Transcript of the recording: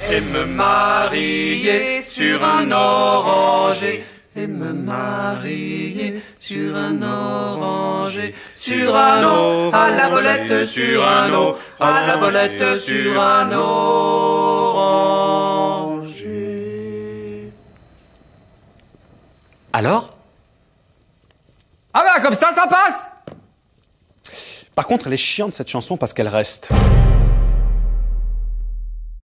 et me marier sur un oranger. Et me marier sur un oranger, sur un eau, à la volette, sur un eau, à la volette, sur un oranger. Alors? Ah bah comme ça passe! Par contre, elle est chiante cette chanson parce qu'elle reste.